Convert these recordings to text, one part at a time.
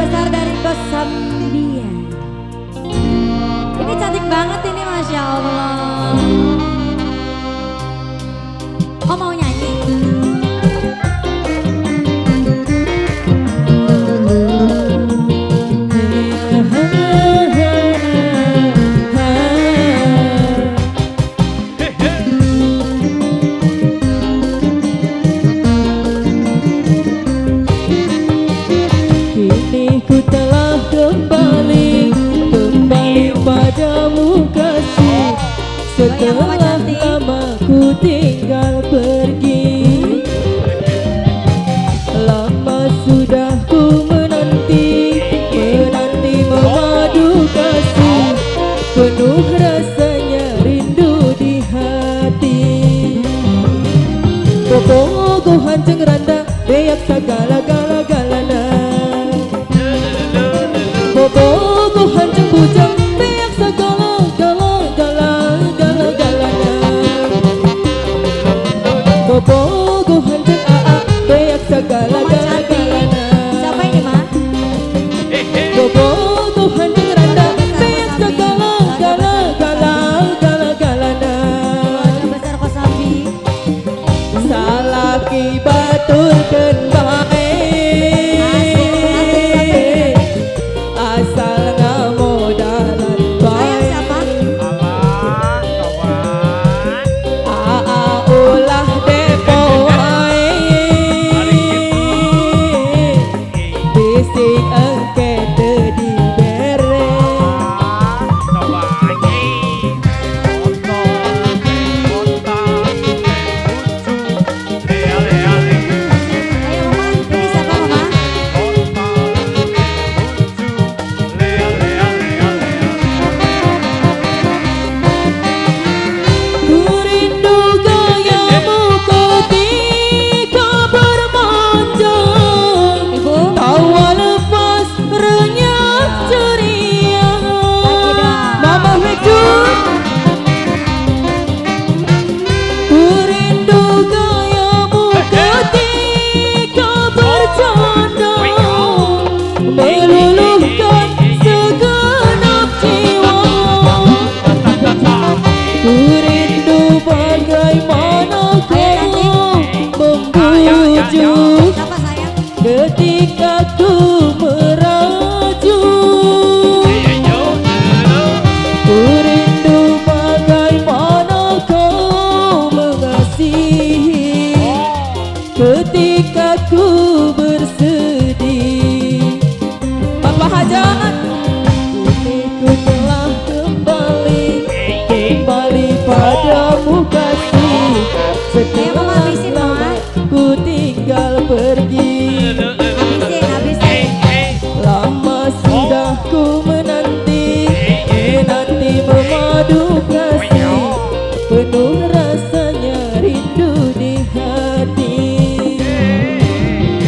besar dari Kosambian. Ini cantik banget ini, Masya Allah. Oh, mau nyanyi? Kini ku telah kembali padamu kasih. Setelah lama ku tinggal pergi, lama sudah ku menanti memadu kasih. Penuh rasanya rindu di hati. Bobo go hanceng randa beyak sagala-gala galana. Bobo go hanceng bujang beyak sagala-gala galana. Bobo go hanceng beyak sagala-gala galana. Siapa ini, Ma? Bobo go hanceng randa beyak sagala-gala galana. Keluarga besar Kosambi. Salaki baturkeun bae, asal ngamodalan bae. Siapa? Ulah depo wae, bisik engke teu dibere. Ayo, Mama. Ini siapa, Mama? Ku rindu gayamu ketika bermanjang, Ibu. tawa lepas renyah ceria. Mama hidup. Ku rindu gayamu ketika bercanda, meluluhkan segenap jiwa. Ku rindu bagaimana kau membujuk Siapa, sayang? ketika ku merajuk. Ku rindu bagaimana kau mengasihi ketika ku bersedih. Bapak Hajat, kini ku telah kembali padamu kasih. Setelah habisin, Mama. lama ku tinggal pergi, Habisin. lama sudah ku menanti memadu kasih. Penuh rasanya rindu di hati.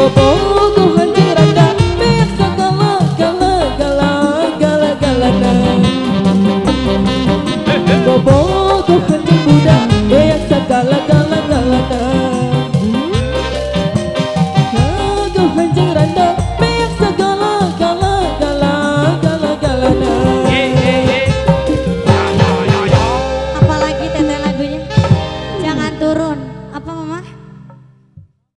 Bobo